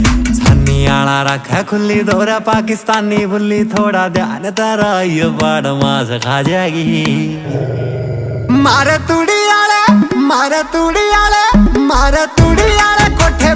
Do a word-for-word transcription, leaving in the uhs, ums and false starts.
छन्नी आला रखा खुली दोरा पाकिस्तानी बुल्ली, थोड़ा ध्यान तारा ये बाड़ मास खा जाएगी। मारे तूड़ी आले मारे तूड़ी आले मारे तूड़ी आले कोठे